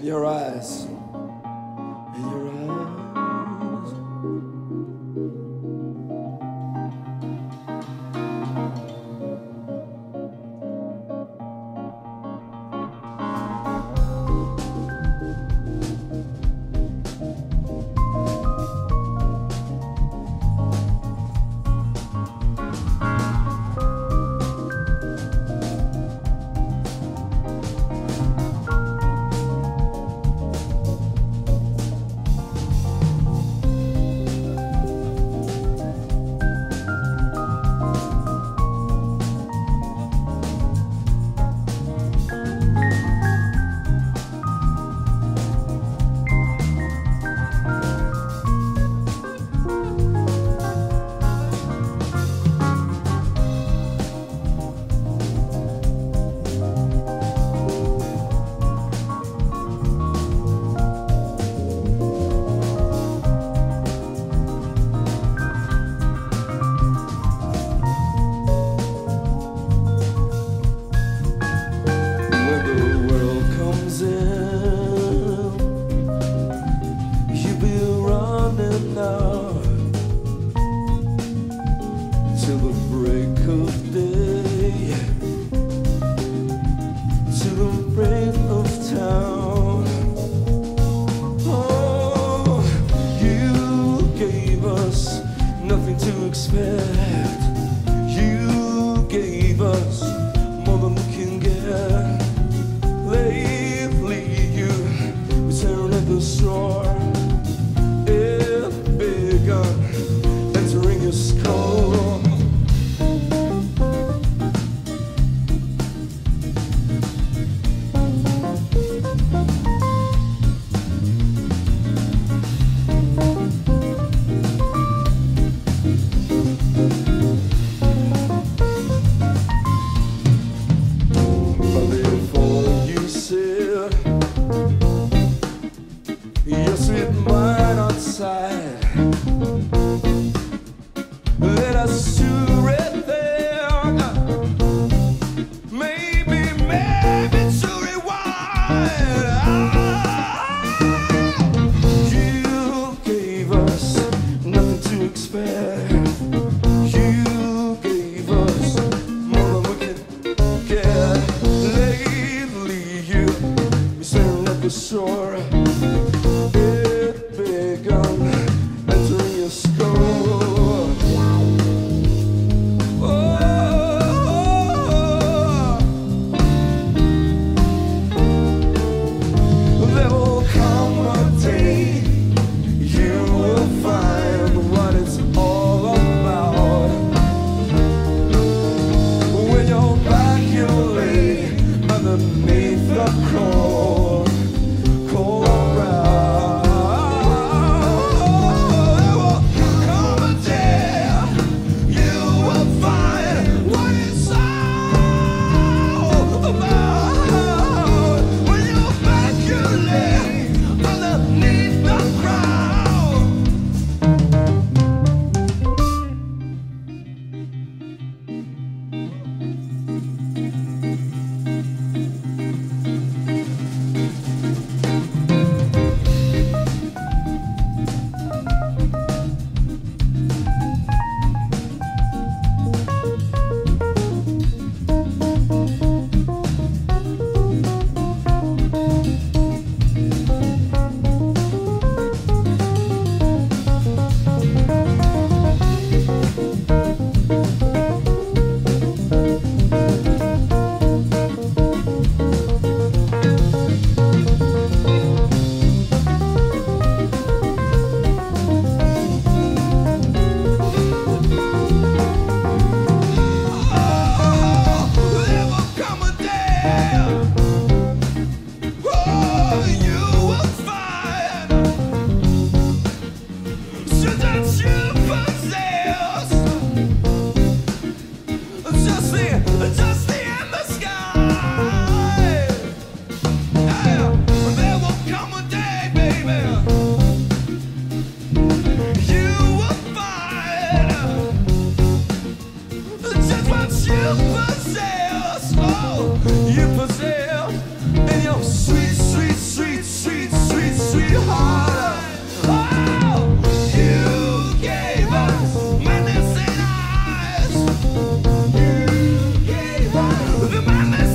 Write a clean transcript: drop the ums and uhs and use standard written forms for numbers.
your eyes, in your eyes. Till the break of day, to the break of town. Oh, you gave us nothing to expect. You gave us more than we can get. Lately you return at the store. It begun entering your skull. Your sweet mind outside led us to red there. Maybe to rewind. You gave us nothing to expect. You gave us more than we could get. Lately you were staring at the shore. It begun entering your skull. Oh, there will come a day you will find what it's all about. When you're back, you'll lay underneath the cold ground. You possess in your sweet, sweet, sweet my man.